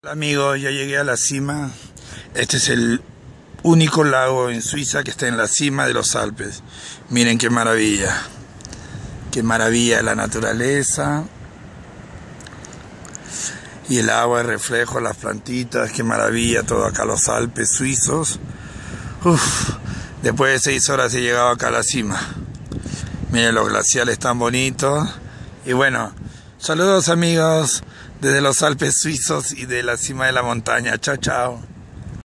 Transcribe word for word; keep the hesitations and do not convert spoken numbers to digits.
Hola amigos, ya llegué a la cima. Este es el único lago en Suiza que está en la cima de los Alpes. Miren qué maravilla. Qué maravilla la naturaleza. Y el agua, el reflejo, las plantitas. Qué maravilla todo acá los Alpes suizos. Uf, después de seis horas he llegado acá a la cima. Miren los glaciares tan bonitos. Y bueno, saludos amigos desde los Alpes suizos y de la cima de la montaña. Chao, chao.